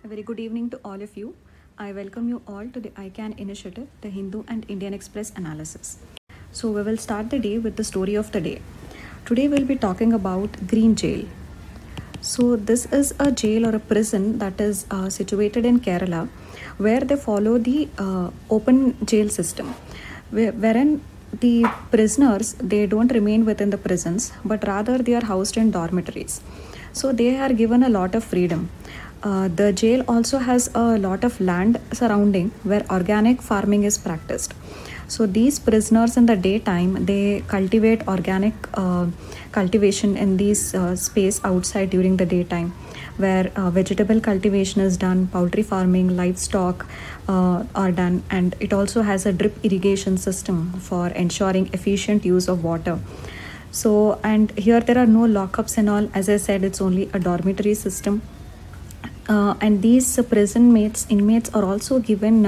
A very good evening to all of you. I welcome you all to the ICANN initiative, the Hindu and Indian Express analysis. So, we will start the day with the story of the day. Today, we'll be talking about Green Jail. So, this is a jail or a prison that is situated in Kerala, where they follow the open jail system, wherein the prisoners they don't remain within the prisons, but rather they are housed in dormitories. So, they are given a lot of freedom. The jail also has a lot of land surrounding where organic farming is practiced. So these prisoners in the daytime they cultivate organic cultivation in these space outside during the daytime, where vegetable cultivation is done, poultry farming, livestock are done, and it also has a drip irrigation system for ensuring efficient use of water. So and here there are no lockups and all. As I said, it's only a dormitory system. And these inmates are also given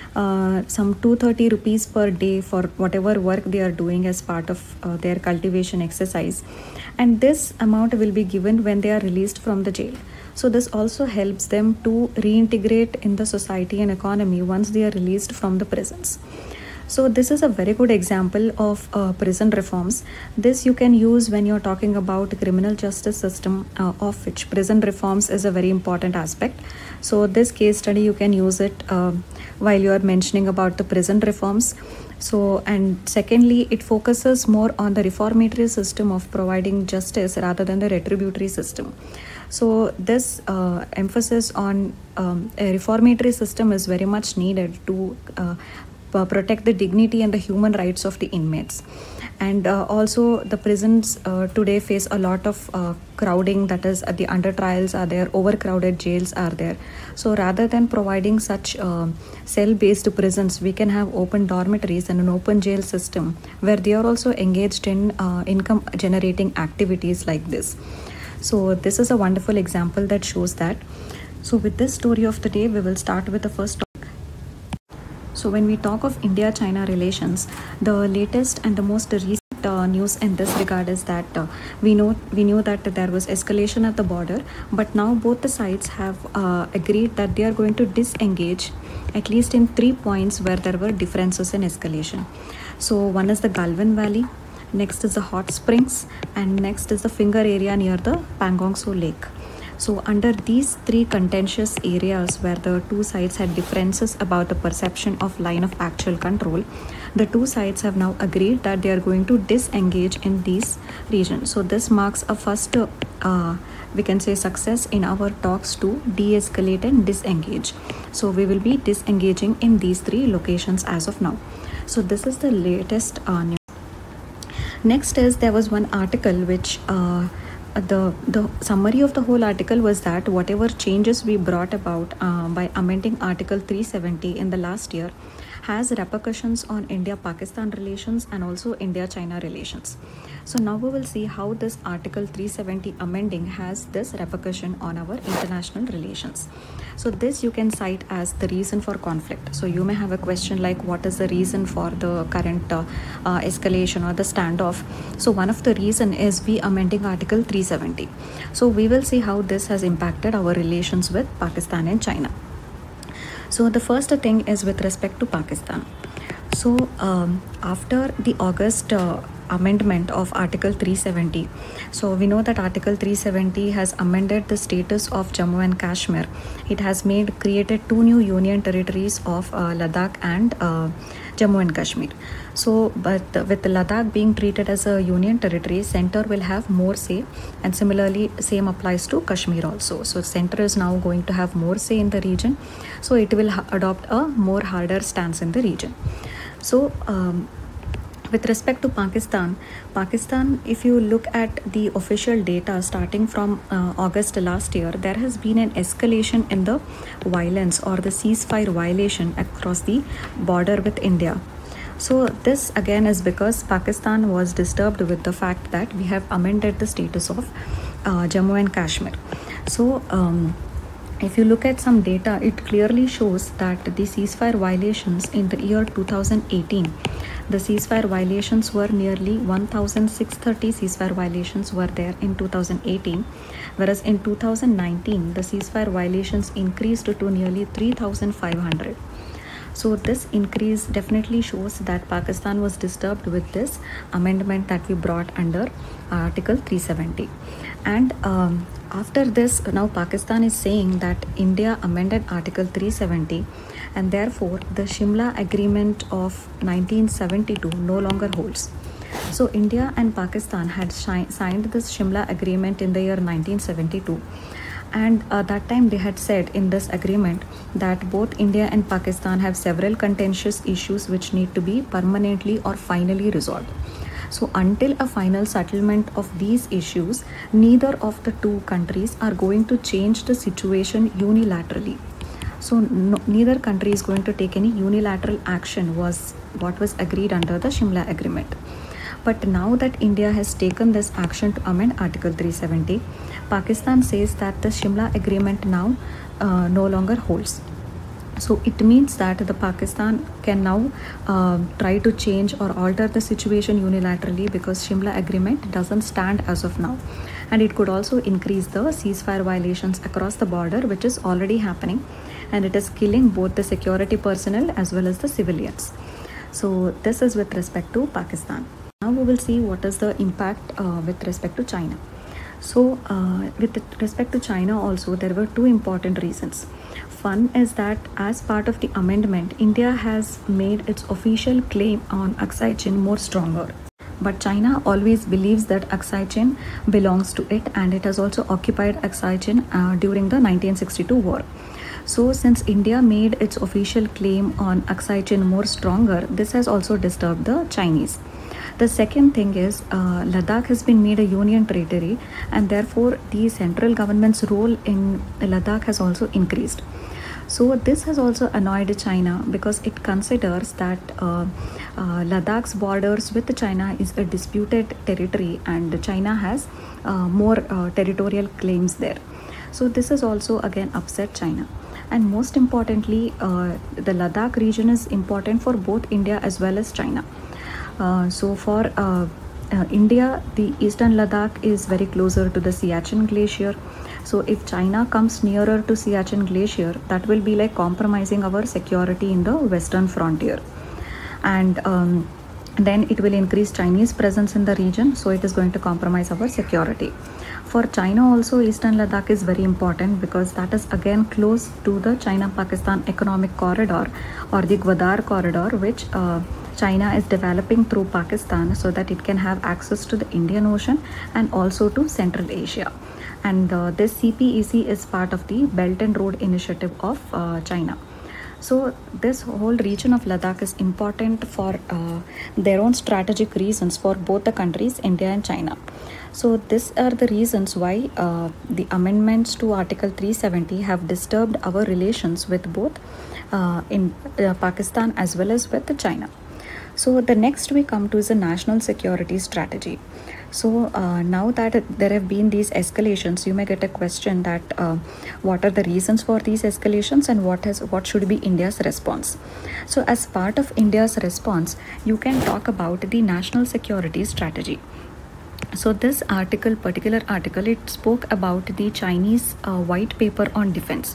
some 230 rupees per day for whatever work they are doing as part of their cultivation exercise, and this amount will be given when they are released from the jail. So this also helps them to reintegrate in the society and economy once they are released from the prisons. So this is a very good example of prison reforms. This you can use when you're talking about criminal justice system, of which prison reforms is a very important aspect. So this case study you can use it while you're mentioning about the prison reforms. So and secondly, it focuses more on the reformatory system of providing justice rather than the retributory system. So this emphasis on a reformatory system is very much needed to protect the dignity and the human rights of the inmates. And also the prisons today face a lot of crowding, that is the under trials are there, overcrowded jails are there. So rather than providing such cell based prisons, we can have open dormitories and an open jail system where they are also engaged in income generating activities like this. So this is a wonderful example that shows that. So with this story of the day, we will start with the first topic. So when we talk of India-China relations, the latest and the most recent news in this regard is that we knew that there was escalation at the border, but now both the sides have agreed that they are going to disengage at least in 3 points where there were differences in escalation. So one is the Galvan Valley, next is the hot springs, and next is the Finger area near the Pangong Tso Lake. So under these 3 contentious areas where the two sides had differences about the perception of line of actual control, the two sides have now agreed that they are going to disengage in these regions. So this marks a first, we can say, success in our talks to de-escalate and disengage. So we will be disengaging in these 3 locations as of now. So this is the latest news. Next is there was one article which the summary of the whole article was that whatever changes we brought about by amending Article 370 in the last year has repercussions on India-Pakistan relations and also India-China relations. So now we will see how this Article 370 amending has this repercussion on our international relations. So this you can cite as the reason for conflict. So you may have a question like, what is the reason for the current escalation or the standoff? So one of the reason is we amending Article 370. So we will see how this has impacted our relations with Pakistan and China. So the first thing is with respect to Pakistan. So after the August amendment of Article 370, so we know that Article 370 has amended the status of Jammu and Kashmir. It has created 2 new union territories of Ladakh and Jammu and Kashmir. So but with Ladakh being treated as a union territory, center will have more say, and similarly same applies to Kashmir also. So center is now going to have more say in the region, so it will adopt a more harder stance in the region. So with respect to Pakistan, if you look at the official data starting from August last year, there has been an escalation in the violence or the ceasefire violation across the border with India. So this again is because Pakistan was disturbed with the fact that we have amended the status of Jammu and Kashmir. So if you look at some data, it clearly shows that the ceasefire violations in the year 2018 The ceasefire violations were nearly 1,630 ceasefire violations were there in 2018, whereas in 2019 the ceasefire violations increased to nearly 3,500. So this increase definitely shows that Pakistan was disturbed with this amendment that we brought under Article 370. And after this, now Pakistan is saying that India amended Article 370, and therefore the Shimla Agreement of 1972 no longer holds. So India and Pakistan had signed this Shimla Agreement in the year 1972. And that time they had said in this agreement that both India and Pakistan have several contentious issues which need to be permanently or finally resolved. So until a final settlement of these issues, neither of the two countries are going to change the situation unilaterally. So neither country is going to take any unilateral action, was what was agreed under the Shimla Agreement. But now that India has taken this action to amend Article 370, Pakistan says that the Shimla Agreement now no longer holds. So it means that the Pakistan can now try to change or alter the situation unilaterally, because Shimla Agreement doesn't stand as of now. And it could also increase the ceasefire violations across the border, which is already happening, and it is killing both the security personnel as well as the civilians. So this is with respect to Pakistan. Now we will see what is the impact with respect to China. So with respect to China also, there were two important reasons. One is that as part of the amendment, India has made its official claim on Aksai Chin more stronger. But China always believes that Aksai Chin belongs to it, and it has also occupied Aksai Chin during the 1962 war. So since India made its official claim on Aksai Chin more stronger, this has also disturbed the Chinese. The second thing is Ladakh has been made a union territory, and therefore the central government's role in Ladakh has also increased. So this has also annoyed China, because it considers that Ladakh's borders with China is a disputed territory, and China has more territorial claims there. So this has also again upset China. And most importantly, the Ladakh region is important for both India as well as China. So for India, the eastern Ladakh is very closer to the Siachen Glacier. So if China comes nearer to Siachen Glacier, that will be like compromising our security in the western frontier. And then it will increase Chinese presence in the region, so it is going to compromise our security. For China also, eastern Ladakh is very important, because that is again close to the China-Pakistan economic corridor, or the Gwadar corridor, which China is developing through Pakistan, so that it can have access to the Indian Ocean and also to Central Asia. And this CPEC is part of the Belt and Road Initiative of China. So this whole region of Ladakh is important for their own strategic reasons for both the countries, India and China. So these are the reasons why the amendments to Article 370 have disturbed our relations with both in Pakistan as well as with China. So the next we come to is a national security strategy. So now that there have been these escalations, you may get a question that what are the reasons for these escalations, and what should be India's response. So as part of India's response, you can talk about the national security strategy. So this particular article, it spoke about the Chinese white paper on defense.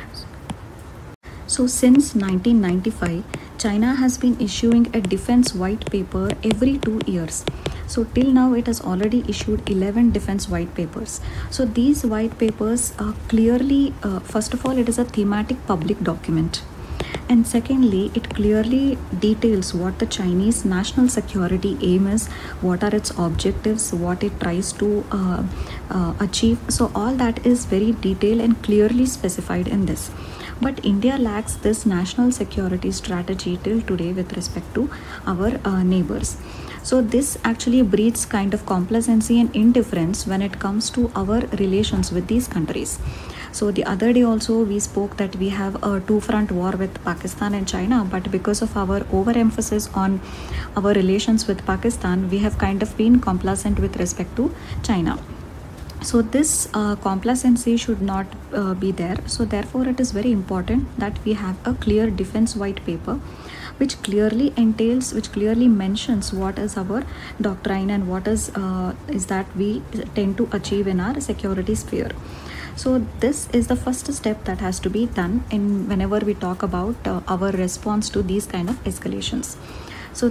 So since 1995, China has been issuing a defense white paper every 2 years. So till now it has already issued 11 defense white papers. So these white papers are clearly, first of all, it is a thematic public document. And secondly, it clearly details what the Chinese national security aim is, what are its objectives, what it tries to achieve. So all that is very detailed and clearly specified in this. But India lacks this national security strategy till today with respect to our neighbors. So this actually breeds kind of complacency and indifference when it comes to our relations with these countries. So the other day also we spoke that we have a two-front war with Pakistan and China, but because of our overemphasis on our relations with Pakistan, we have kind of been complacent with respect to China. So this complacency should not be there. So therefore it is very important that we have a clear defense white paper, which clearly entails, which clearly mentions what is our doctrine and what is that we tend to achieve in our security sphere. So this is the first step that has to be done in whenever we talk about our response to these kind of escalations. So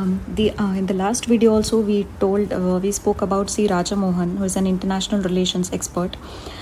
in the last video also we spoke about C. Rajamohan, who is an international relations expert.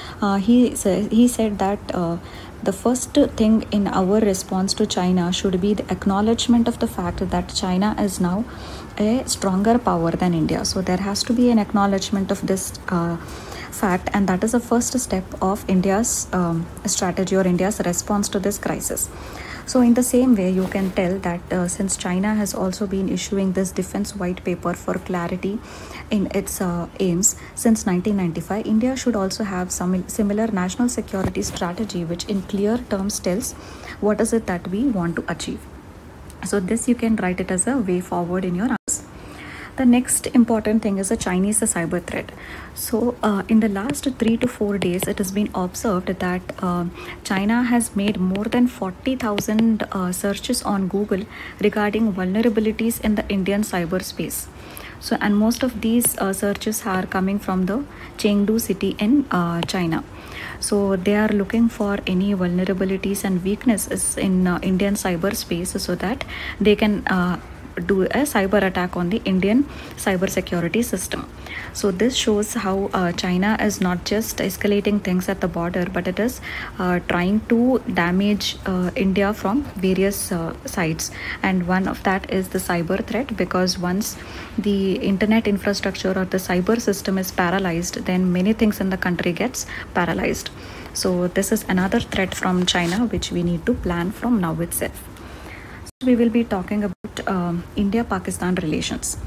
He said that the first thing in our response to China should be the acknowledgement of the fact that China is now a stronger power than India. So there has to be an acknowledgement of this fact, and that is the first step of India's strategy or India's response to this crisis. So in the same way, you can tell that since China has also been issuing this defense white paper for clarity in its aims since 1995, India should also have some similar national security strategy which in clear terms tells what is it that we want to achieve. So this you can write it as a way forward in your answers. The next important thing is the Chinese cyber threat. So in the last 3 to 4 days, it has been observed that China has made more than 40,000 searches on Google regarding vulnerabilities in the Indian cyberspace. So, and most of these searches are coming from the Chengdu city in China. So they are looking for any vulnerabilities and weaknesses in Indian cyberspace so that they can do a cyber attack on the Indian cyber security system. So this shows how China is not just escalating things at the border, but it is trying to damage India from various sides. And one of that is the cyber threat, because once the internet infrastructure or the cyber system is paralyzed, then many things in the country gets paralyzed. So this is another threat from China which we need to plan from now itself. We will be talking about India-Pakistan relations.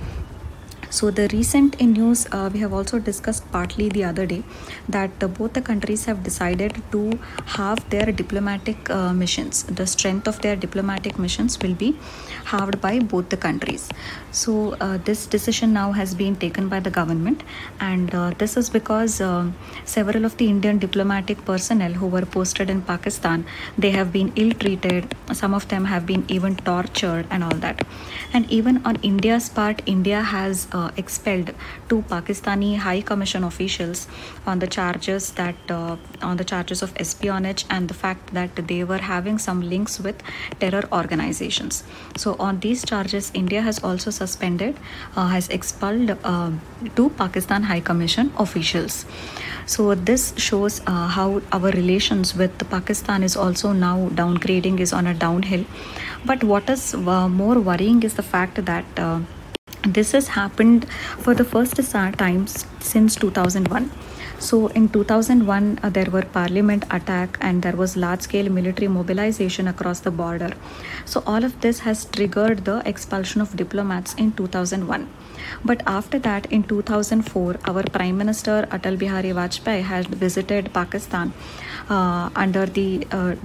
So the recent in news, we have also discussed partly the other day that both the countries have decided to halve their diplomatic missions. The strength of their diplomatic missions will be halved by both the countries. So this decision now has been taken by the government, and this is because several of the Indian diplomatic personnel who were posted in Pakistan, they have been ill-treated. Some of them have been even tortured and all that. And even on India's part, India has expelled 2 Pakistani High Commission officials on the charges of espionage and the fact that they were having some links with terror organizations. So on these charges, India has also has expelled 2 Pakistan High Commission officials. So this shows how our relations with Pakistan is also now downgrading, is on a downhill. But what is more worrying is the fact that this has happened for the first time since 2001. So in 2001, there were parliament attack and there was large-scale military mobilization across the border. So all of this has triggered the expulsion of diplomats in 2001. But after that, in 2004, our Prime Minister Atal Bihari Vajpayee had visited Pakistan under the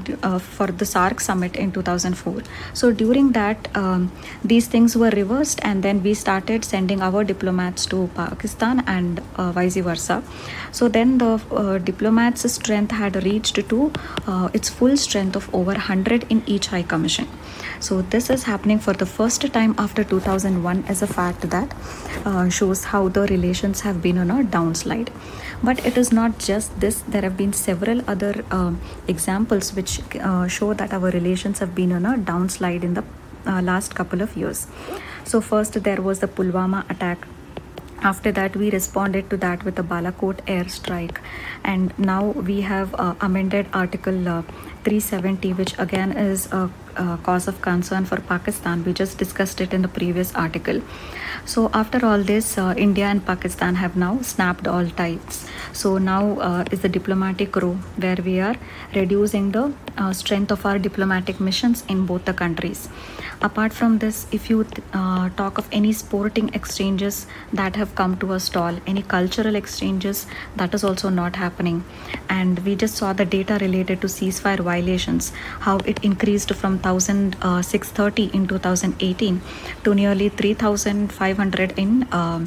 for the SAARC summit in 2004. So during that, these things were reversed, and then we started sending our diplomats to Pakistan and vice versa. So then the diplomats' strength had reached to its full strength of over 100 in each High Commission. So this is happening for the first time after 2001 as a fact that shows how the relations have been on a downslide. But it is not just this. There have been several other examples which show that our relations have been on a downslide in the last couple of years. So first there was the Pulwama attack. After that, we responded to that with the Balakot airstrike, and now we have amended Article 370, which again is a cause of concern for Pakistan. We just discussed it in the previous article. So after all this, India and Pakistan have now snapped all ties. So now is the diplomatic row, where we are reducing the strength of our diplomatic missions in both the countries. Apart from this, if you talk of any sporting exchanges that have come to a stall, any cultural exchanges, that is also not happening. And we just saw the data related to ceasefire violations, how it increased from 1,630 in 2018 to nearly 3,500 in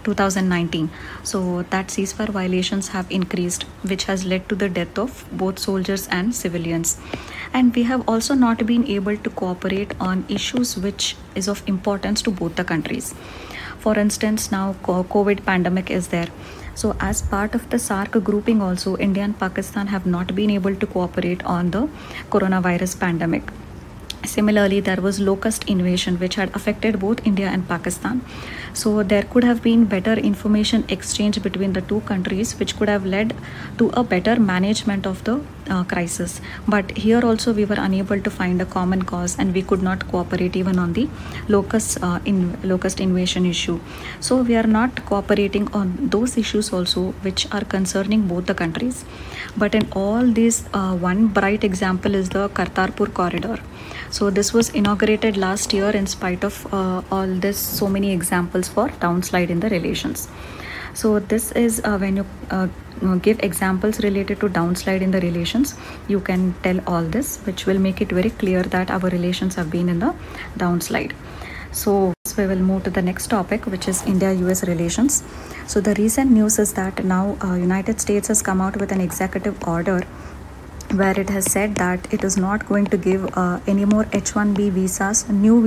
2019. So that ceasefire violations have increased, which has led to the death of both soldiers and civilians. And we have also not been able to cooperate on issues which is of importance to both the countries. For instance, now COVID pandemic is there. So as part of the SARC grouping also, India and Pakistan have not been able to cooperate on the coronavirus pandemic. Similarly, there was locust invasion which had affected both India and Pakistan. So there could have been better information exchange between the two countries, which could have led to a better management of the crisis. But here also we were unable to find a common cause, and we could not cooperate even on the locust invasion issue. So we are not cooperating on those issues also which are concerning both the countries. But in all these, one bright example is the Kartarpur corridor. So this was inaugurated last year in spite of all this, so many examples for downslide in the relations. So this is when you give examples related to downslide in the relations, you can tell all this, which will make it very clear that our relations have been in the downslide. So we will move to the next topic, which is India-US relations. So the recent news is that now United States has come out with an executive order where it has said that it is not going to give any more H-1B visas. New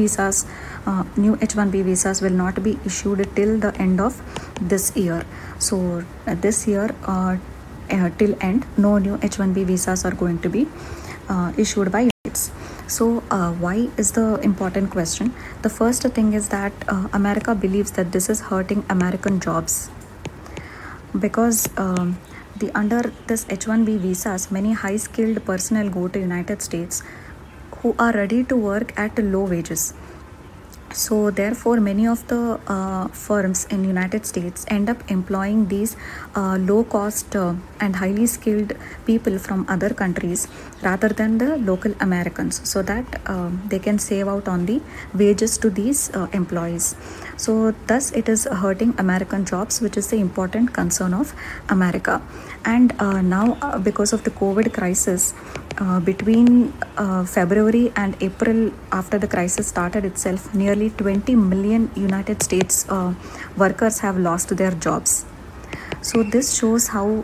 H-1B visas will not be issued till the end of this year. So this year till end, no new H-1B visas are going to be issued by States. So why is the important question? The first thing is that America believes that this is hurting American jobs, because under this H-1B visas, many high-skilled personnel go to United States who are ready to work at low wages. So therefore, many of the firms in United States end up employing these low-cost and highly skilled people from other countries rather than the local Americans, so that they can save out on the wages to these employees. So thus it is hurting American jobs, which is the important concern of America. And now because of the COVID crisis, between February and April, after the crisis started itself, nearly 20 million United States workers have lost their jobs. So this shows how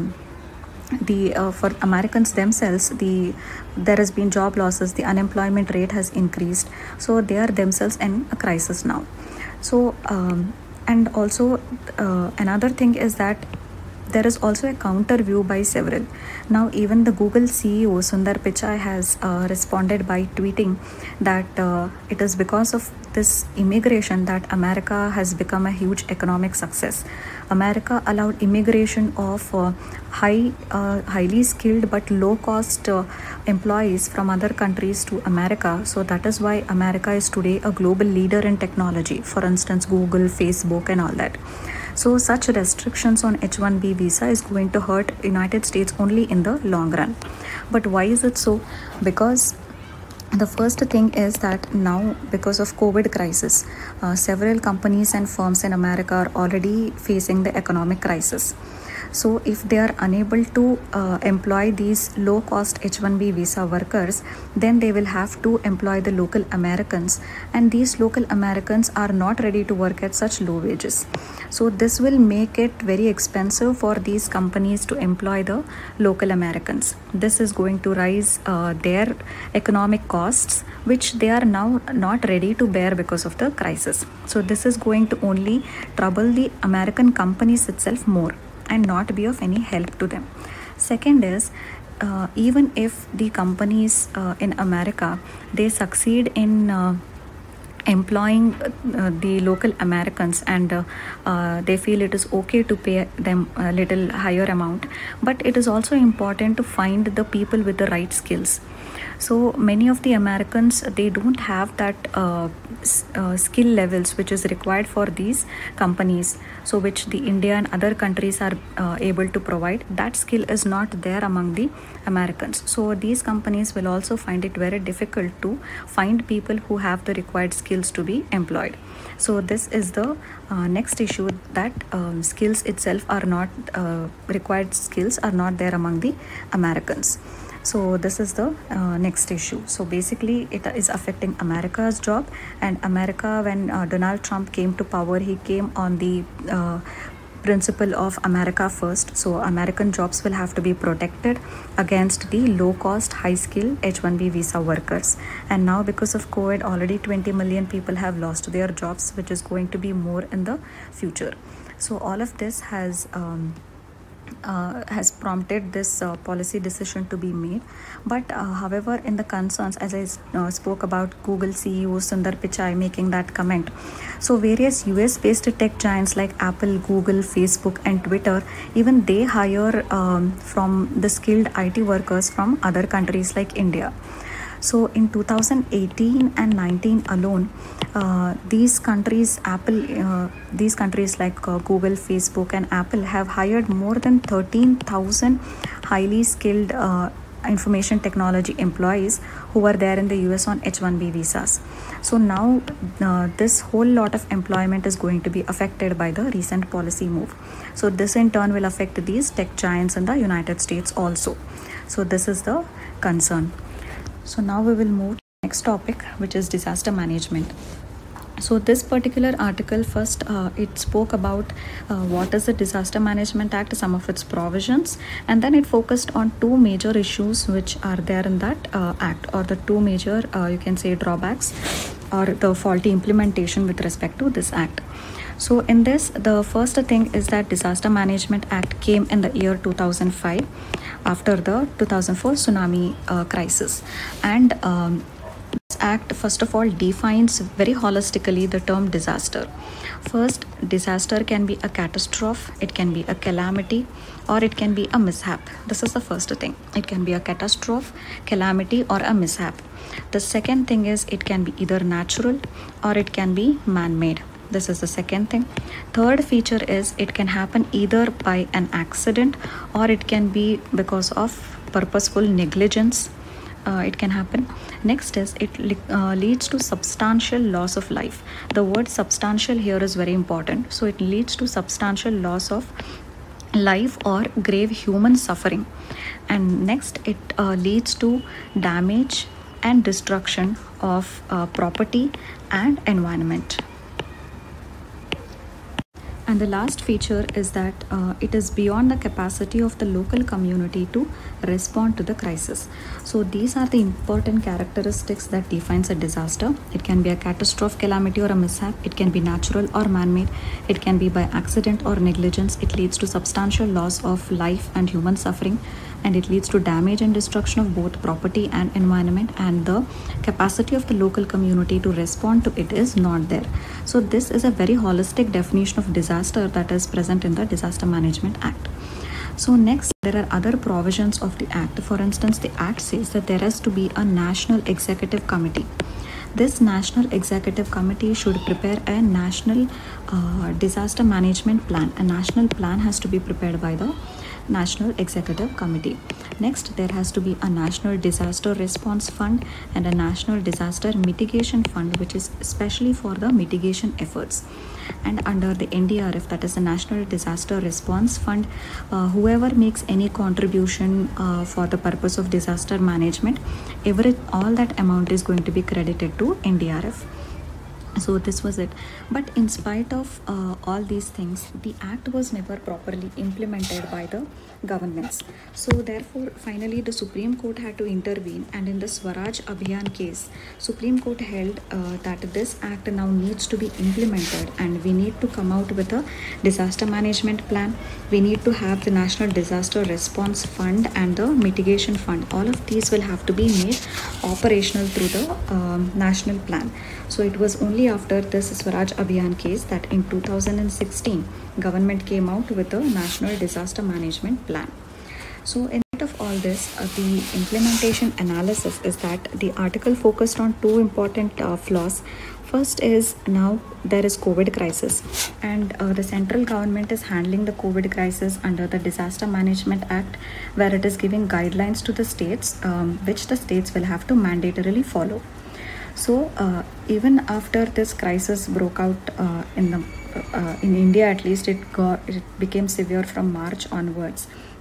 for Americans themselves, there has been job losses, the unemployment rate has increased. So they are themselves in a crisis now. So and also another thing is that there is also a counter view by several. Now even the Google CEO Sundar Pichai has responded by tweeting that it is because of this immigration that America has become a huge economic success. America allowed immigration of highly skilled but low cost employees from other countries to America. So that is why America is today a global leader in technology, for instance Google, Facebook and all that. So such restrictions on H-1B visa is going to hurt United States only in the long run. But why is it so? Because the first thing is that now, because of COVID crisis, several companies and firms in America are already facing the economic crisis. So if they are unable to employ these low-cost H-1B visa workers, then they will have to employ the local Americans, and these local Americans are not ready to work at such low wages. So this will make it very expensive for these companies to employ the local Americans. This is going to raise their economic costs, which they are now not ready to bear because of the crisis. So this is going to only trouble the American companies itself more and not be of any help to them. Second is, even if the companies in America, they succeed in employing the local Americans, and they feel it is okay to pay them a little higher amount, but it is also important to find the people with the right skills. So many of the Americans, they don't have that skill levels which is required for these companies, so which the India and other countries are able to provide. That skill is not there among the Americans. So these companies will also find it very difficult to find people who have the required skills to be employed. So this is the next issue, that skills itself are not required skills are not there among the Americans. So this is the next issue. So basically it is affecting America's job, and America, when Donald Trump came to power, he came on the principle of America first. So American jobs will have to be protected against the low cost, high skill H1B visa workers. And now because of COVID, already 20 million people have lost their jobs, which is going to be more in the future. So all of this has prompted this policy decision to be made. But however, in the concerns, as I spoke about Google CEO Sundar Pichai making that comment, so various US based tech giants like Apple, Google, Facebook and Twitter, even they hire from the skilled IT workers from other countries like India. So in 2018 and 19 alone, these countries like Google, Facebook and Apple have hired more than 13,000 highly skilled information technology employees who were there in the US on H1B visas. So now this whole lot of employment is going to be affected by the recent policy move. So this in turn will affect these tech giants in the United States also. So this is the concern. So now we will move to the next topic, which is disaster management. So this particular article first it spoke about what is the Disaster Management Act, some of its provisions, and then it focused on two major issues which are there in that act, or the two major you can say drawbacks or the faulty implementation with respect to this act. So in this, the first thing is that Disaster Management Act came in the year 2005 after the 2004 tsunami crisis, and this act first of all defines very holistically the term disaster. First, disaster can be a catastrophe, it can be a calamity, or it can be a mishap. This is the first thing. It can be a catastrophe, calamity, or a mishap. The second thing is it can be either natural or it can be man-made. This is the second thing. Third feature is it can happen either by an accident or it can be because of purposeful negligence. It can happen. Next is it leads to substantial loss of life. The word substantial here is very important. So it leads to substantial loss of life or grave human suffering. And next, it leads to damage and destruction of property and environment. And the last feature is that it is beyond the capacity of the local community to respond to the crisis. So these are the important characteristics that defines a disaster. It can be a catastrophe, calamity, or a mishap. It can be natural or man-made. It can be by accident or negligence. It leads to substantial loss of life and human suffering, and it leads to damage and destruction of both property and environment, and the capacity of the local community to respond to it is not there. So this is a very holistic definition of disaster that is present in the Disaster Management Act. So next, there are other provisions of the act. For instance, the act says that there has to be a national executive committee. This national executive committee should prepare a national disaster management plan. A national plan has to be prepared by the National Executive Committee. Next, there has to be a National Disaster Response Fund and a National Disaster Mitigation Fund, which is especially for the mitigation efforts. And under the NDRF, that is the National Disaster Response Fund, whoever makes any contribution for the purpose of disaster management, all that amount is going to be credited to NDRF. So this was it. But in spite of all these things, the act was never properly implemented by the governments. So therefore, finally, the Supreme Court had to intervene, and in the Swaraj Abhiyan case, Supreme Court held that this act now needs to be implemented, and we need to come out with a disaster management plan. We need to have the National Disaster Response Fund and the Mitigation Fund. All of these will have to be made operational through the national plan. So it was only after this Swaraj Abhiyan case that in 2016, government came out with a National Disaster Management Plan. So in light of all this, the implementation analysis is that the article focused on two important flaws. First is now there is COVID crisis, and the central government is handling the COVID crisis under the Disaster Management Act, where it is giving guidelines to the states, which the states will have to mandatorily follow. So even after this crisis broke out in India, at least it became severe from March onwards.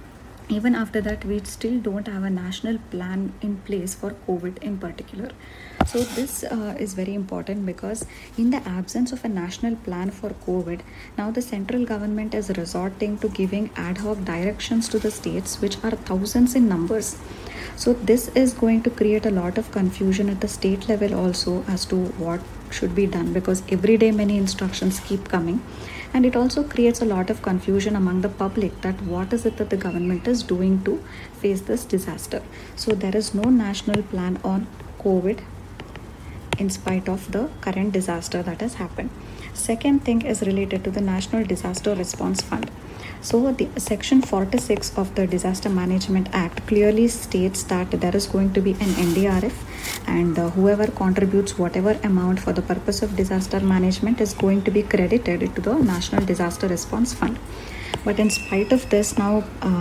even after that we still don't have a national plan in place for COVID in particular. So this is very important, because in the absence of a national plan for COVID, now the central government is resorting to giving ad hoc directions to the states, which are thousands in numbers. So this is going to create a lot of confusion at the state level also as to what should be done, because every day many instructions keep coming, and it also creates a lot of confusion among the public that what is it that the government is doing to face this disaster. So there is no national plan on COVID in spite of the current disaster that has happened. Second thing is related to the National Disaster Response Fund. So the section 46 of the Disaster Management Act clearly states that there is going to be an NDRF, and whoever contributes whatever amount for the purpose of disaster management is going to be credited to the National Disaster Response Fund. But in spite of this, now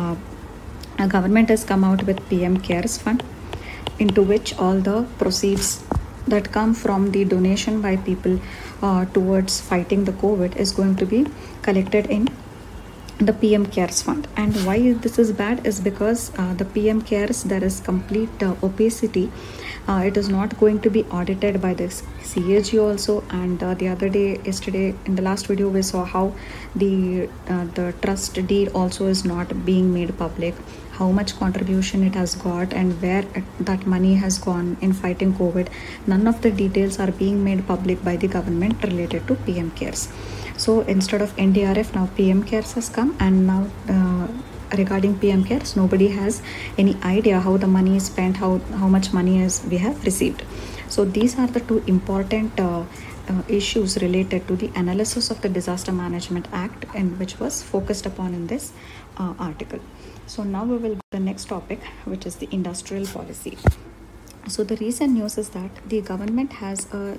a government has come out with PM CARES Fund, into which all the proceeds that come from the donation by people towards fighting the COVID is going to be collected in the PM CARES Fund. And why this is bad is because the PM CARES, there is complete opacity. It is not going to be audited by the CAG also. And the other day, yesterday, in the last video, we saw how the trust deed also is not being made public, how much contribution it has got and where that money has gone in fighting COVID. None of the details are being made public by the government related to PM CARES. So instead of NDRF, now PM CARES has come, and now regarding PM CARES, nobody has any idea how the money is spent, how much money we have received. So these are the two important issues related to the analysis of the Disaster Management Act, and which was focused upon in this article. So now we will go to the next topic, which is the industrial policy. So the recent news is that the government has a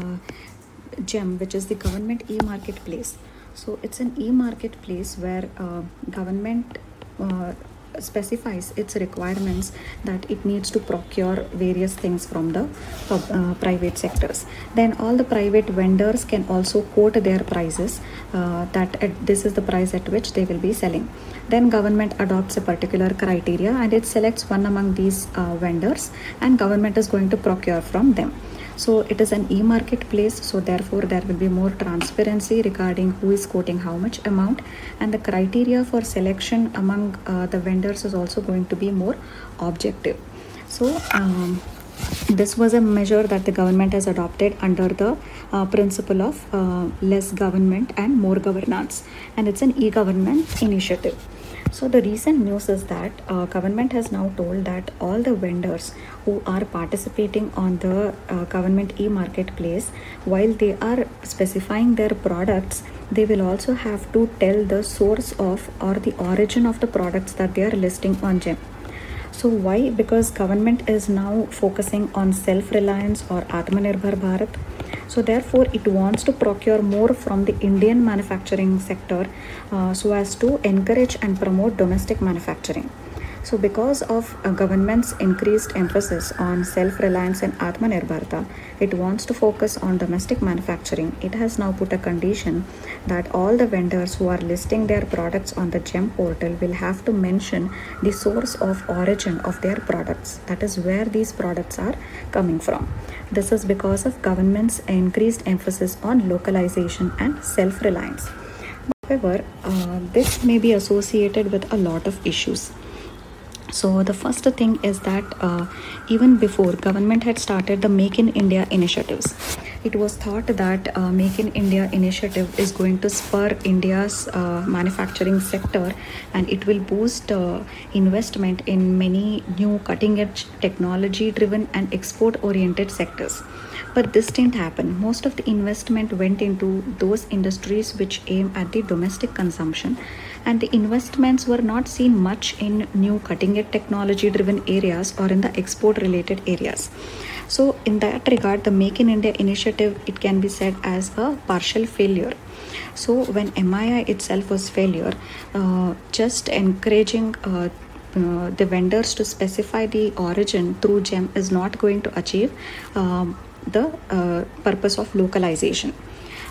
GEM, which is the government e-marketplace. So it's an e-marketplace where government specifies its requirements that it needs to procure various things from the private sectors. Then all the private vendors can also quote their prices, that this is the price at which they will be selling. Then government adopts a particular criteria and it selects one among these vendors, and government is going to procure from them. So it is an e-marketplace, so therefore there will be more transparency regarding who is quoting how much amount, and the criteria for selection among the vendors is also going to be more objective. So this was a measure that the government has adopted under the principle of less government and more governance, and it's an e-government initiative. So the recent news is that government has now told that all the vendors who are participating on the government e-marketplace, while they are specifying their products, they will also have to tell the source of or the origin of the products that they are listing on GEM. So why? Because government is now focusing on self-reliance or Atmanirbhar Bharat. So therefore it wants to procure more from the Indian manufacturing sector so as to encourage and promote domestic manufacturing. So because of government's increased emphasis on self-reliance and Atmanirbharta, it wants to focus on domestic manufacturing. It has now put a condition that all the vendors who are listing their products on the GEM portal will have to mention the source of origin of their products. That is where these products are coming from. This is because of government's increased emphasis on localization and self-reliance. However, this may be associated with a lot of issues. So the first thing is that even before government had started the Make in India initiatives, it was thought that Make in India initiative is going to spur India's manufacturing sector, and it will boost investment in many new cutting edge technology driven and export oriented sectors. But this didn't happen. Most of the investment went into those industries which aim at the domestic consumption, and the investments were not seen much in new cutting edge technology driven areas or in the export related areas. So in that regard, the Make in India initiative, it can be said as a partial failure. So when MII itself was failure, just encouraging the vendors to specify the origin through GEM is not going to achieve the purpose of localization.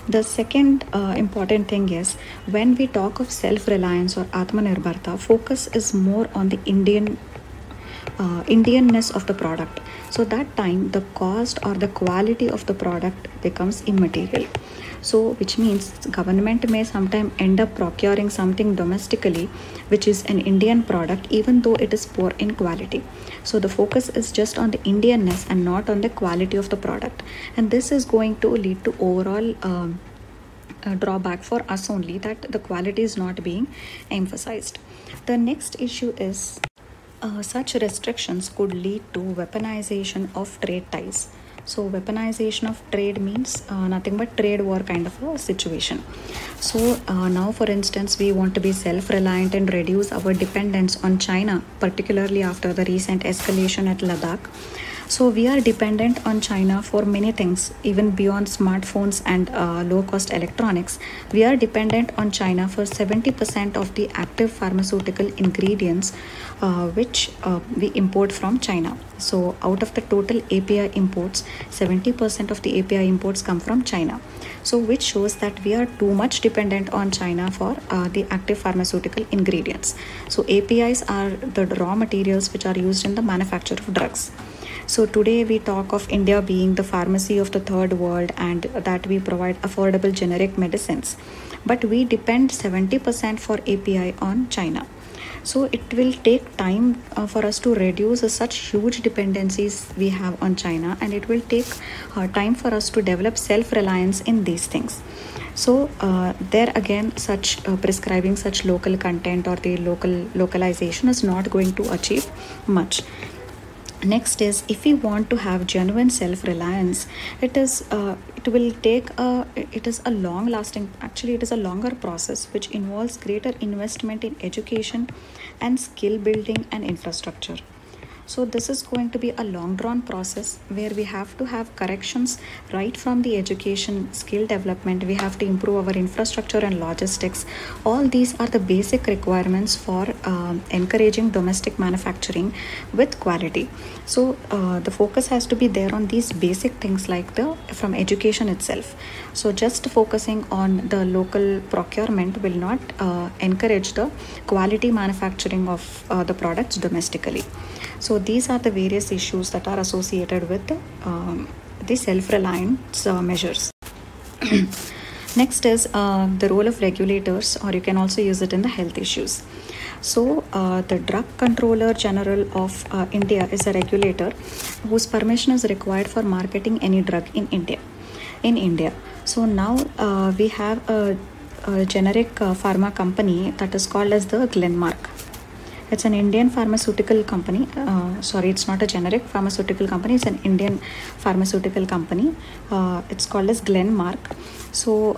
The second important thing is when we talk of self-reliance or Atmanirbharta, focus is more on the Indianness of the product. So that time the cost or the quality of the product becomes immaterial. So which means government may sometime end up procuring something domestically which is an Indian product even though it is poor in quality. So the focus is just on the Indianness and not on the quality of the product, and this is going to lead to overall drawback for us only, that the quality is not being emphasized. The next issue is such restrictions could lead to weaponization of trade ties. So, weaponization of trade means nothing but trade war kind of a situation. So, now for instance, we want to be self reliant and reduce our dependence on China, particularly after the recent escalation at Ladakh. So we are dependent on China for many things, even beyond smartphones and low-cost electronics. We are dependent on China for 70% of the active pharmaceutical ingredients which we import from China. So out of the total API imports, 70% of the API imports come from China. So which shows that we are too much dependent on China for the active pharmaceutical ingredients. So APIs are the raw materials which are used in the manufacture of drugs. So today we talk of India being the pharmacy of the third world and that we provide affordable generic medicines. But we depend 70% for API on China. So it will take time for us to reduce such huge dependencies we have on China, and it will take time for us to develop self-reliance in these things. So there again, such prescribing such local content or the localization is not going to achieve much. Next is, if we want to have genuine self-reliance, it is a long lasting, actually it is a longer process which involves greater investment in education and skill building and infrastructure. So this is going to be a long drawn process where we have to have corrections right from the education, skill development. We have to improve our infrastructure and logistics. All these are the basic requirements for encouraging domestic manufacturing with quality. So the focus has to be there on these basic things like from education itself. So just focusing on the local procurement will not encourage the quality manufacturing of the products domestically. So these are the various issues that are associated with the self-reliance measures. Next is the role of regulators, or you can also use it in the health issues. So the Drug Controller General of India is a regulator whose permission is required for marketing any drug in India. So now we have a generic pharma company that is called as the Glenmark. It's an Indian pharmaceutical company. Sorry, it's not a generic pharmaceutical company. It's an Indian pharmaceutical company. It's called as Glenmark. So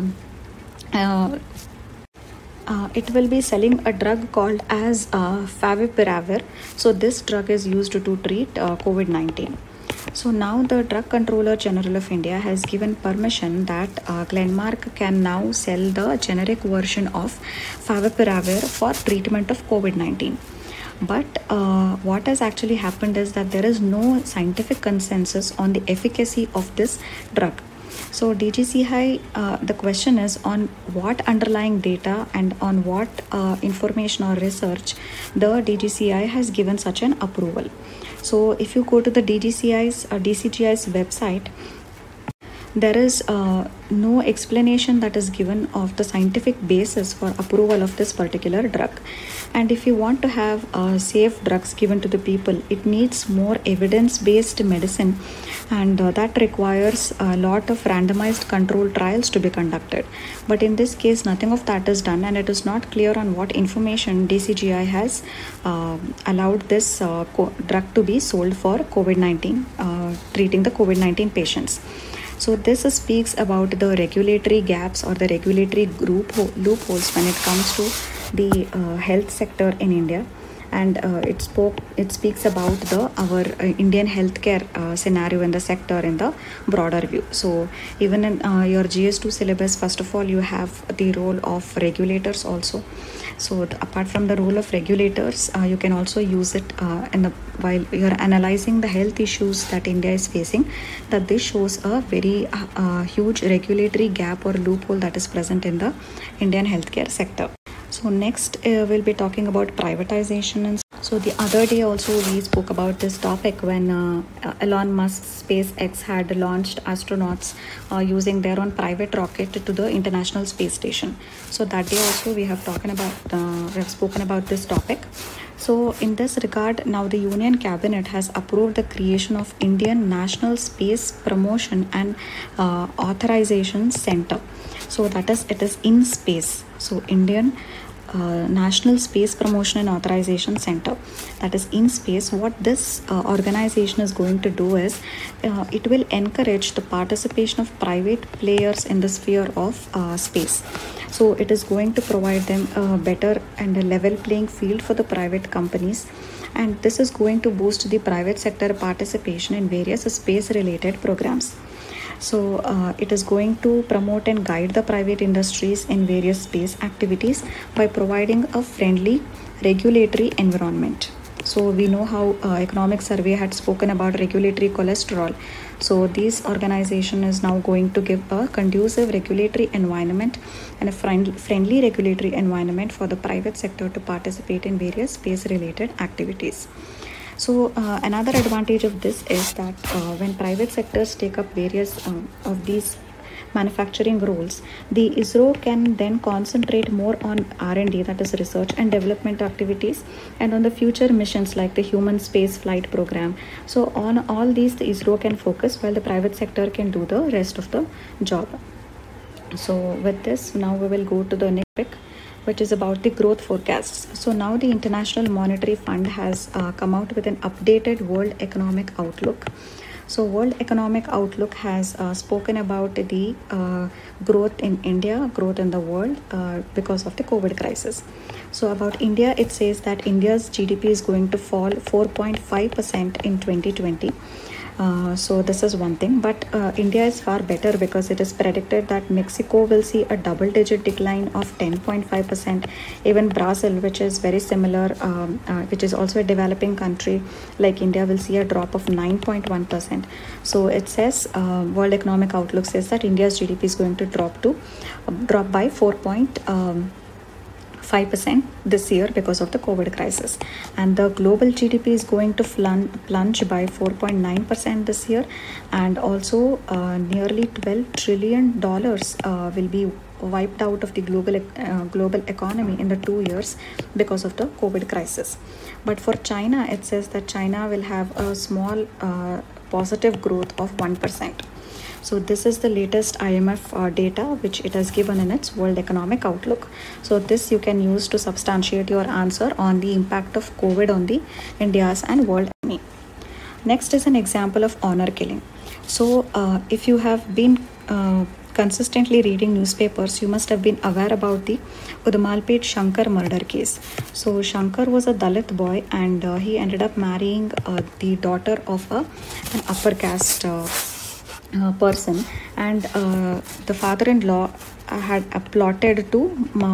it will be selling a drug called as Favipiravir. So this drug is used to treat COVID-19. So now the Drug Controller General of India has given permission that Glenmark can now sell the generic version of Favipiravir for treatment of COVID-19. But what has actually happened is that there is no scientific consensus on the efficacy of this drug. So DGCI, the question is on what underlying data and on what information or research the DGCI has given such an approval. So if you go to the DCGI's website, there is no explanation that is given of the scientific basis for approval of this particular drug. And if you want to have safe drugs given to the people, it needs more evidence-based medicine, and that requires a lot of randomized controlled trials to be conducted. But in this case, nothing of that is done, and it is not clear on what information DCGI has allowed this drug to be sold for COVID-19, treating the COVID-19 patients. So this speaks about the regulatory gaps or the regulatory loopholes when it comes to the health sector in India. and it speaks about the our Indian healthcare scenario in the sector in the broader view. So even in your GS2 syllabus, first of all you have the role of regulators also. So apart from the role of regulators, you can also use it while you're analyzing the health issues that India is facing, that this shows a very huge regulatory gap or loophole that is present in the Indian healthcare sector. So next we'll be talking about privatization. And so the other day also we spoke about this topic when Elon Musk's SpaceX had launched astronauts using their own private rocket to the International Space Station. So that day also we have spoken about this topic. So in this regard, now the Union Cabinet has approved the creation of Indian National Space Promotion and Authorization Center. So that is, it is in space. So Indian National Space Promotion and Authorization Center, that is in space. What this organization is going to do is it will encourage the participation of private players in the sphere of space. So it is going to provide them a better and a level playing field for the private companies, and this is going to boost the private sector participation in various space related programs. So it is going to promote and guide the private industries in various space activities by providing a friendly regulatory environment. So we know how Economic Survey had spoken about regulatory cholesterol. So this organization is now going to give a conducive regulatory environment and a friendly regulatory environment for the private sector to participate in various space related activities. So another advantage of this is that when private sectors take up various of these manufacturing roles, the ISRO can then concentrate more on R&D, that is research and development activities, and on the future missions like the human space flight program. So on all these the ISRO can focus while the private sector can do the rest of the job. So with this, now we will go to the next topic, which is about the growth forecasts. So now the International Monetary Fund has come out with an updated World Economic Outlook. So World Economic Outlook has spoken about the growth in India, growth in the world because of the COVID crisis. So about India, it says that India's GDP is going to fall 4.5% in 2020. So this is one thing, but India is far better because it is predicted that Mexico will see a double-digit decline of 10.5%. Even Brazil, which is very similar, which is also a developing country like India, will see a drop of 9.1%. So it says World Economic Outlook says that India's GDP is going to drop by 4.5% this year because of the COVID crisis, and the global GDP is going to plunge by 4.9% this year, and also nearly $12 trillion will be wiped out of the global economy in the 2 years because of the COVID crisis. But for China, it says that China will have a small positive growth of 1%. So this is the latest IMF data which it has given in its World Economic Outlook. So this you can use to substantiate your answer on the impact of COVID on the India's and world economy. Next is an example of honor killing. So if you have been consistently reading newspapers, you must have been aware about the Udamalpet Shankar murder case. So Shankar was a Dalit boy, and he ended up marrying the daughter of an upper caste person, and the father-in-law had plotted to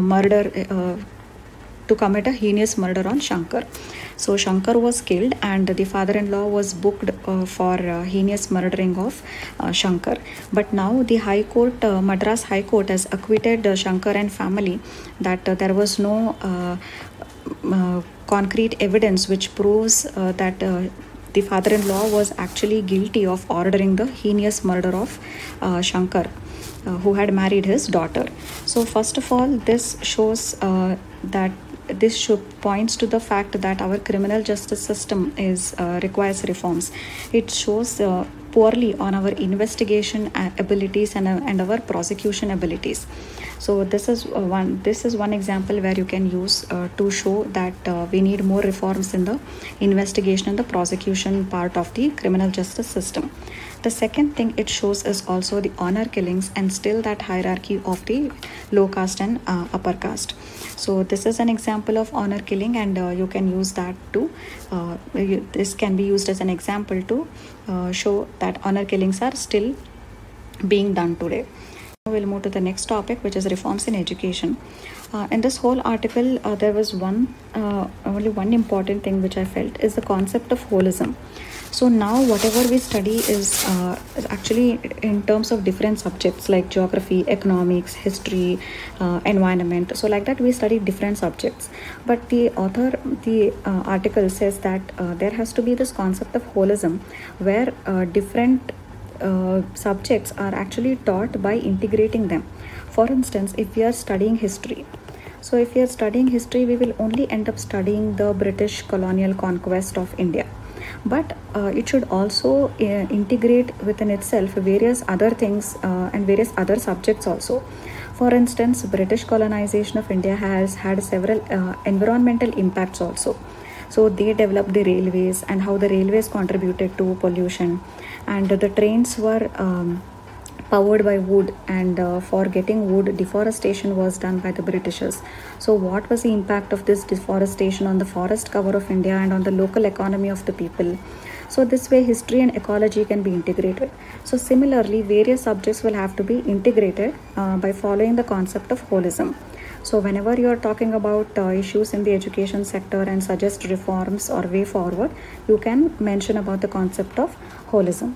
commit a heinous murder on Shankar. So Shankar was killed, and the father-in-law was booked for heinous murdering of Shankar. But now the High Court, Madras High Court, has acquitted Shankar and family that there was no concrete evidence which proves that the father-in-law was actually guilty of ordering the heinous murder of Shankar, who had married his daughter. So first of all, this shows that this points to the fact that our criminal justice system requires reforms. It shows poorly on our investigation abilities and our prosecution abilities. So this is one example where you can use to show that we need more reforms in the investigation and the prosecution part of the criminal justice system. The second thing it shows is also the honor killings and still that hierarchy of the low caste and upper caste. So this is an example of honor killing, and you can use that to this can be used as an example to show that honor killings are still being done today. Now we'll move to the next topic, which is reforms in education. In this whole article, there was only one important thing which I felt is the concept of holism. So now whatever we study is actually in terms of different subjects like geography, economics, history, environment. So like that we study different subjects. But the article says that there has to be this concept of holism where different subjects are actually taught by integrating them. For instance, if we are studying history, so if we are studying history, we will only end up studying the British colonial conquest of India. But it should also integrate within itself various other things and various other subjects also. For instance, British colonization of India has had several environmental impacts also. So they developed the railways and how the railways contributed to pollution, and the trains were powered by wood, and for getting wood, deforestation was done by the Britishers. So what was the impact of this deforestation on the forest cover of India and on the local economy of the people? So this way history and ecology can be integrated. So similarly, various subjects will have to be integrated by following the concept of holism. So whenever you are talking about issues in the education sector and suggest reforms or way forward, you can mention about the concept of holism.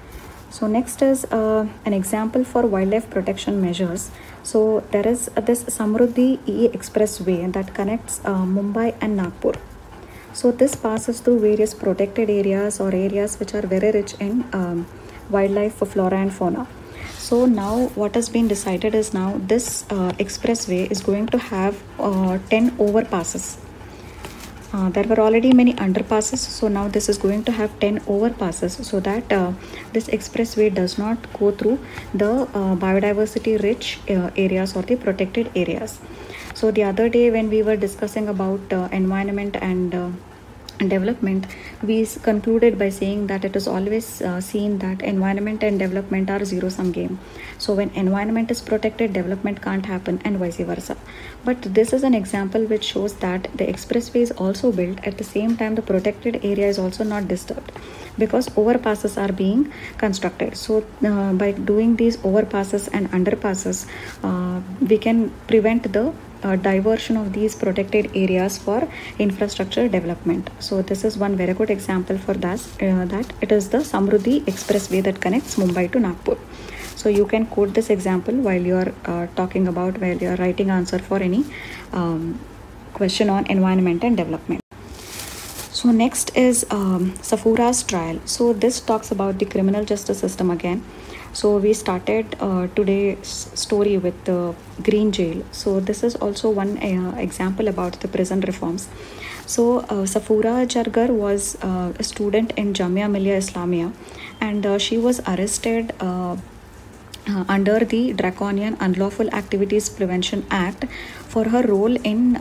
So next is an example for wildlife protection measures. So there is this Samruddhi E-Expressway that connects Mumbai and Nagpur. So this passes through various protected areas or areas which are very rich in wildlife, flora and fauna. So now what has been decided is now this expressway is going to have 10 overpasses. There were already many underpasses, so now this is going to have 10 overpasses so that this expressway does not go through the biodiversity rich areas or the protected areas. So the other day when we were discussing about environment and development, we concluded by saying that it is always seen that environment and development are zero-sum game. So when environment is protected, development can't happen, and vice versa. But this is an example which shows that the expressway is also built at the same time the protected area is also not disturbed, because overpasses are being constructed. So by doing these overpasses and underpasses, we can prevent the diversion of these protected areas for infrastructure development. So this is one very good example for that it is the Samruddhi Expressway that connects Mumbai to Nagpur. So you can quote this example while you are while you are writing answer for any question on environment and development. So next is Safura's trial. So this talks about the criminal justice system again. So we started today's story with the Green Jail. So this is also one example about the prison reforms. So Safura Jargar was a student in Jamia Millia Islamia, and she was arrested under the Draconian Unlawful Activities Prevention Act for her role in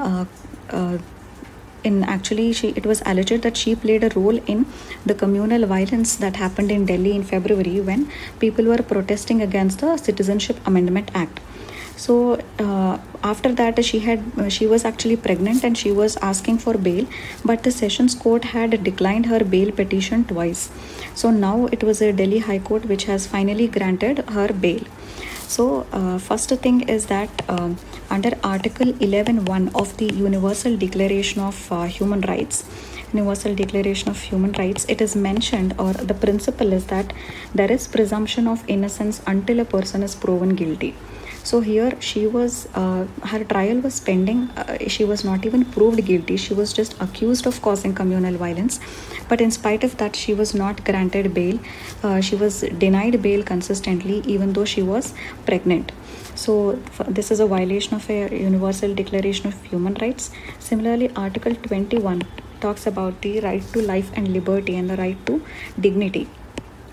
it was alleged that she played a role in the communal violence that happened in Delhi in February when people were protesting against the Citizenship Amendment Act. So after that she was actually pregnant and she was asking for bail, but the Sessions Court had declined her bail petition twice. So now it was a Delhi High Court which has finally granted her bail. So first thing is that under Article 11.1 of the Universal Declaration of Human Rights, it is mentioned, or the principle is that there is presumption of innocence until a person is proven guilty. So here she was, her trial was pending. She was not even proved guilty. She was just accused of causing communal violence. But in spite of that, she was not granted bail. She was denied bail consistently, even though she was pregnant. So this is a violation of a Universal Declaration of Human Rights. Similarly, Article 21 talks about the right to life and liberty and the right to dignity.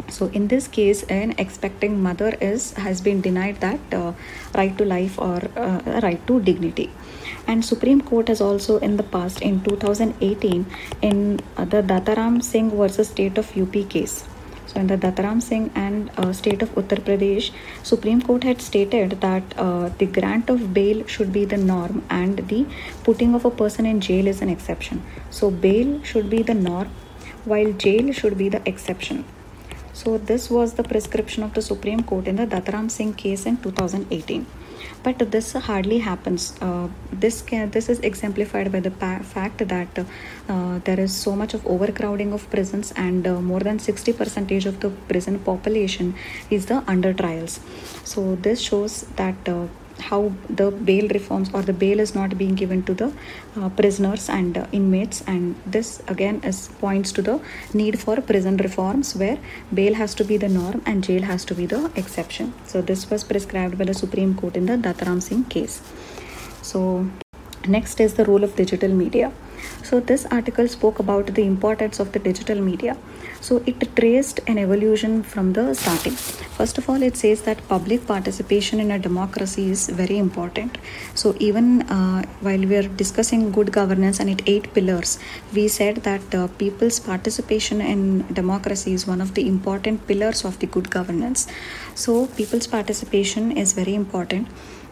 So in this case, an expecting mother has been denied that right to life or right to dignity. And Supreme Court has also in the past, in 2018, in the Dataram Singh versus State of UP case. So in the Dataram Singh and state of Uttar Pradesh, Supreme Court had stated that the grant of bail should be the norm and the putting of a person in jail is an exception. So bail should be the norm while jail should be the exception. So this was the prescription of the Supreme Court in the Dataram Singh case in 2018. But this hardly happens. This is exemplified by the fact that there is so much of overcrowding of prisons, and more than 60% of the prison population is the under trials. So this shows that how the bail reforms or the bail is not being given to the prisoners and inmates, and this again points to the need for prison reforms where bail has to be the norm and jail has to be the exception. So this was prescribed by the Supreme Court in the Dataram Singh case. So next is the role of digital media. So this article spoke about the importance of the digital media. So it traced an evolution from the starting. First of all, it says that public participation in a democracy is very important. So even while we are discussing good governance and its 8 pillars, we said that people's participation in democracy is one of the important pillars of the good governance. So people's participation is very important.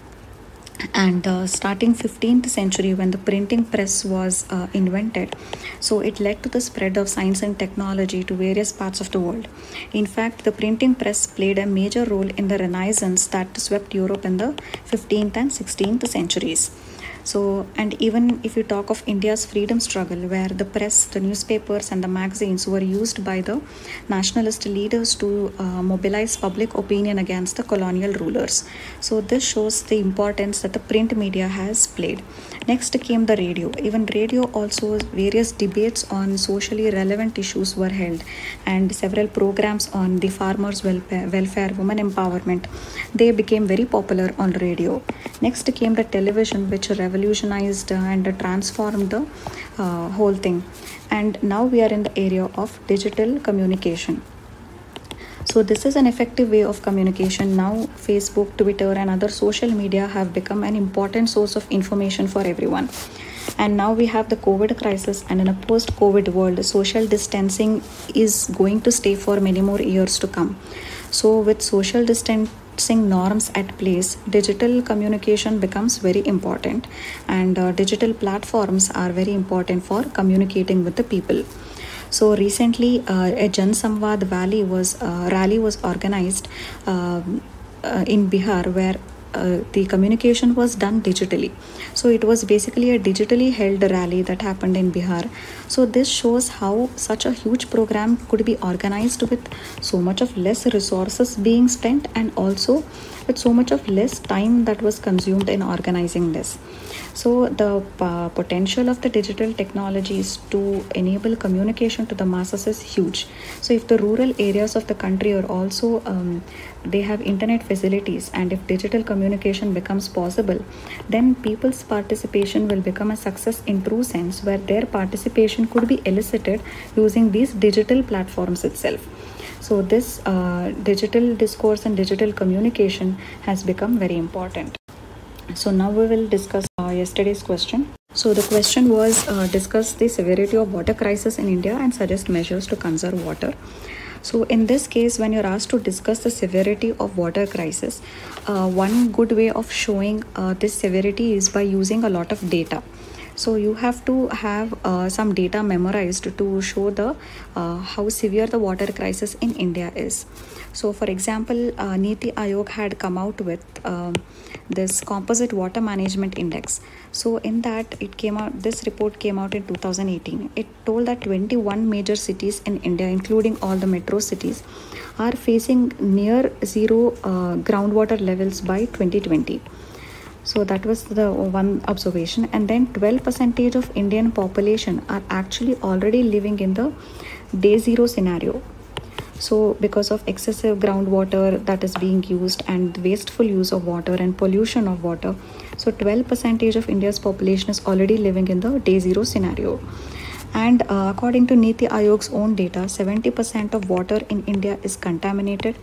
And starting 15th century, when the printing press was invented, so it led to the spread of science and technology to various parts of the world. In fact, the printing press played a major role in the Renaissance that swept Europe in the 15th and 16th centuries. So, and even if you talk of India's freedom struggle, where the press, the newspapers and the magazines were used by the nationalist leaders to mobilize public opinion against the colonial rulers. So this shows the importance that the print media has played. Next came the radio. Even radio also, various debates on socially relevant issues were held, and several programs on the farmers' welfare, women empowerment, they became very popular on radio. Next came the television, which revolutionized and transformed the whole thing. And now we are in the area of digital communication. So this is an effective way of communication. Now Facebook, Twitter and other social media have become an important source of information for everyone. And now we have the COVID crisis, and in a post-COVID world, social distancing is going to stay for many more years to come. So with social distancing norms at place, digital communication becomes very important, and digital platforms are very important for communicating with the people. So recently, a Jan Samvad rally was organized in Bihar, where the communication was done digitally. So it was basically a digitally held rally that happened in Bihar. So this shows how such a huge program could be organized with so much of less resources being spent, and also with so much of less time that was consumed in organizing this. So the potential of the digital technologies to enable communication to the masses is huge. So if the rural areas of the country are also they have internet facilities, and if digital communication becomes possible, then people's participation will become a success in true sense, where their participation could be elicited using these digital platforms itself. So this digital discourse and digital communication has become very important. So now we will discuss yesterday's question. So the question was discuss the severity of water crisis in India and suggest measures to conserve water. So in this case, when you're asked to discuss the severity of water crisis, one good way of showing this severity is by using a lot of data. So you have to have some data memorized to show the how severe the water crisis in India is. So for example, Niti Aayog had come out with this composite water management index. So in that this report came out in 2018. It told that 21 major cities in India, including all the metro cities, are facing near zero groundwater levels by 2020. So that was the one observation. And then 12% of Indian population are actually already living in the day zero scenario. So because of excessive groundwater that is being used, and wasteful use of water and pollution of water, so 12% of India's population is already living in the day zero scenario. And according to Niti Aayog's own data, 70% of water in India is contaminated.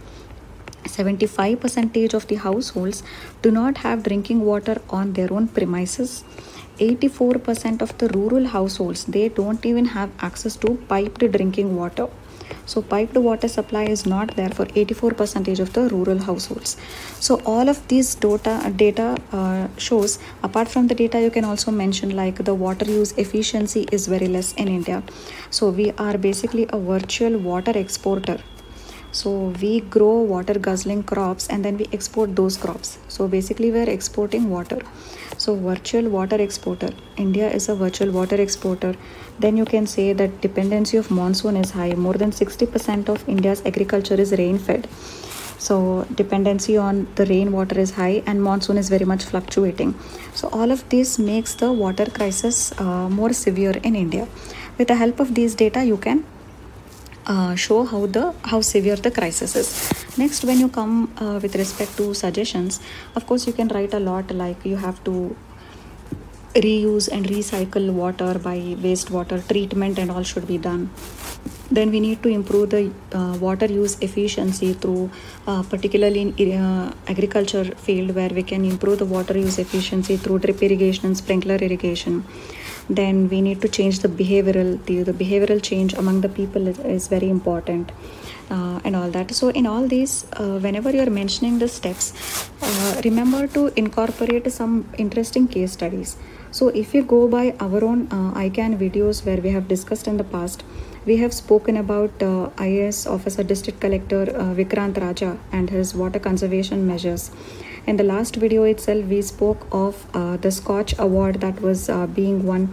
75% of the households do not have drinking water on their own premises. 84% of the rural households, they don't even have access to piped drinking water. So piped water supply is not there for 84% of the rural households. So all of these data shows, apart from the data, you can also mention like the water use efficiency is very less in India. So we are basically a virtual water exporter. So we grow water guzzling crops and then we export those crops. So basically we are exporting water. So virtual water exporter. India is a virtual water exporter. Then you can say that dependency of monsoon is high. More than 60% of India's agriculture is rain fed. So dependency on the rainwater is high and monsoon is very much fluctuating. So all of this makes the water crisis more severe in India. With the help of these data, you can show how severe the crisis is. Next, when you come with respect to suggestions, of course you can write a lot, like you have to reuse and recycle water, by wastewater treatment and all should be done. Then we need to improve the water use efficiency through particularly in agriculture field, where we can improve the water use efficiency through drip irrigation and sprinkler irrigation. Then we need to change the behavioral change among the people is very important, and all that. So in all these, whenever you are mentioning the steps, remember to incorporate some interesting case studies. So if you go by our own ICAN videos where we have discussed in the past, we have spoken about IAS officer District Collector Vikrant Raja and his water conservation measures. In the last video itself, we spoke of the Scotch Award that was being won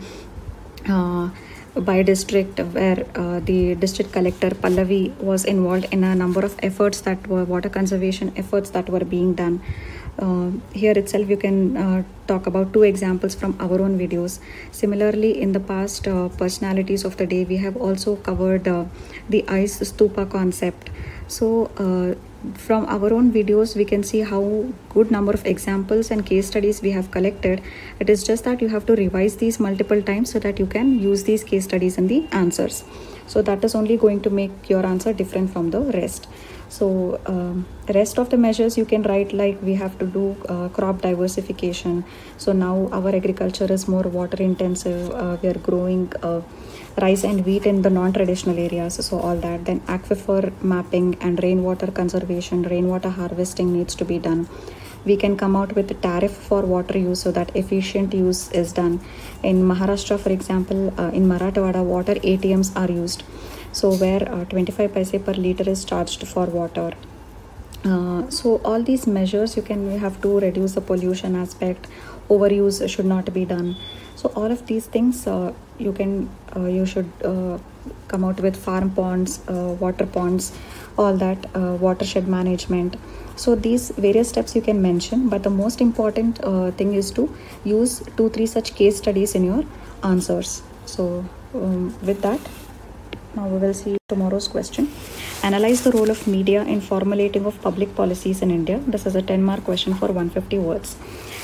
by district, where the district collector Pallavi was involved in a number of efforts that were water conservation efforts that were being done. Here itself you can talk about two examples from our own videos. Similarly, in the past personalities of the day, we have also covered the ice stupa concept. So from our own videos, we can see how good number of examples and case studies we have collected. It is just that you have to revise these multiple times so that you can use these case studies in the answers. So that is only going to make your answer different from the rest. So rest of the measures you can write, like we have to do crop diversification. So now our agriculture is more water intensive. We are growing rice and wheat in the non-traditional areas. So all that. Then aquifer mapping and rainwater conservation, rainwater harvesting needs to be done. We can come out with a tariff for water use so that efficient use is done. In Maharashtra, for example, in Marathwada, water ATMs are used. So where 25 paise per liter is charged for water. So all these measures you have to reduce the pollution aspect. Overuse should not be done. So all of these things you should come out with farm ponds, water ponds, all that, watershed management. So these various steps you can mention, but the most important thing is to use 2-3 such case studies in your answers. So with that, now we will see tomorrow's question. Analyze the role of media in formulating of public policies in India. This is a 10-mark question for 150 words.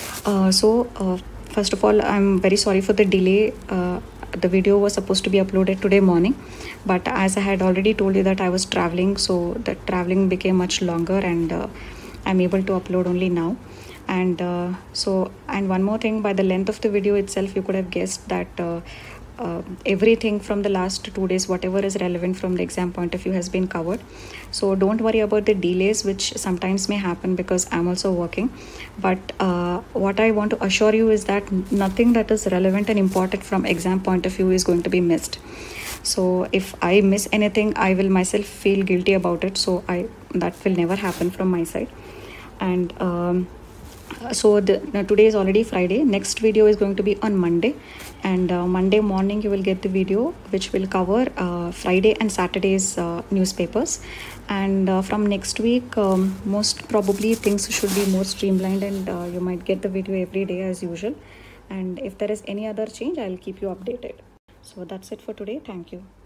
First of all, I'm very sorry for the delay. The video was supposed to be uploaded today morning, but as I had already told you that I was traveling, so the traveling became much longer, and I'm able to upload only now. And one more thing, by the length of the video itself, you could have guessed that everything from the last 2 days, whatever is relevant from the exam point of view, has been covered. So don't worry about the delays, which sometimes may happen because I'm also working. But what I want to assure you is that nothing that is relevant and important from exam point of view is going to be missed. So if I miss anything, I will myself feel guilty about it. So that will never happen from my side. And today is already Friday. Next video is going to be on Monday, and Monday morning you will get the video which will cover Friday and Saturday's newspapers. And from next week, most probably things should be more streamlined, and you might get the video every day as usual. And if there is any other change, I'll keep you updated. So that's it for today. Thank you.